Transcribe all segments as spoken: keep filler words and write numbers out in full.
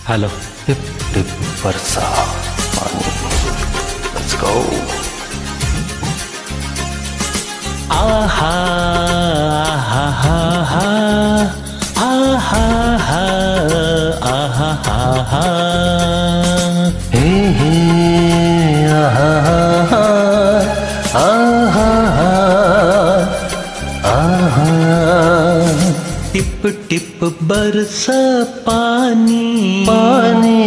Hello. Tip टिप बरसा पानी। Let's go. आहा आहा आहा आहा आहा आहा हे हे आहा आहा आहा। टिप टिप बरसा पानी पानी।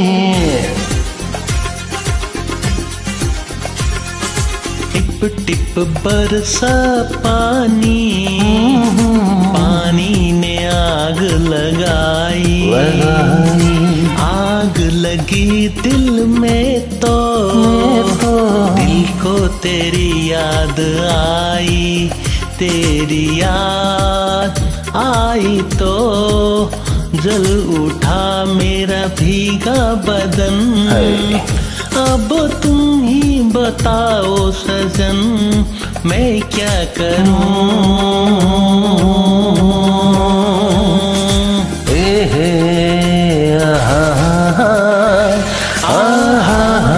टिप टिप बरसा पानी, पानी ने आग लगाई, आग लगी दिल में तो, दिल को तेरी याद आई, तेरी याद आई तो जल उठा मेरा भीगा बदन। अब तुम ही बताओ सजन, मैं क्या करूं? ए हे आहा आहा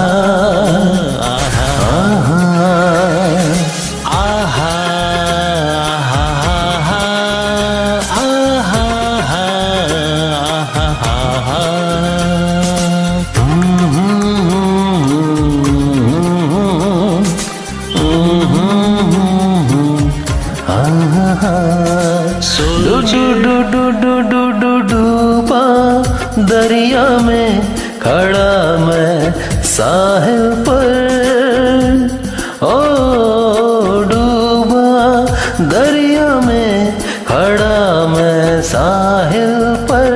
डूबा दरिया में खड़ा मैं साहिल पर, ओ डूबा दरिया में खड़ा मैं साहिल पर।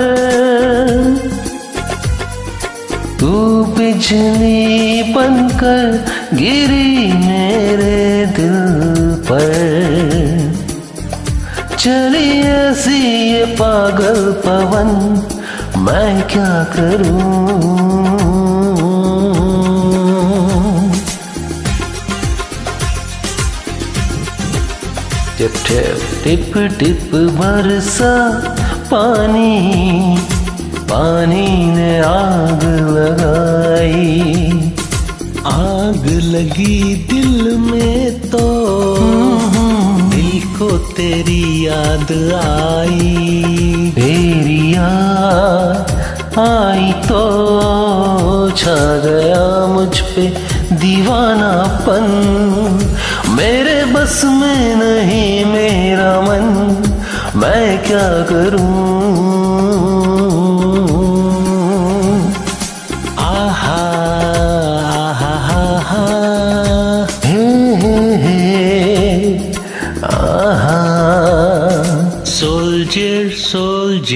तू बिजली बनकर गिरी मेरे दिल पर, चली ऐसी ये पागल पवन, मैं क्या करूं? टिप टिप टिप टिप बरसा पानी, पानी ने आग लगाई, आग लगी दिल में तो दिल को तेरी याद आई, तेरी याद आई तो छा गया मुझ पे दीवानापन। मेरे बस में नहीं मेरा मन, मैं क्या करूं? आहा आहा आहा हे हे आहा। सोल्जर सो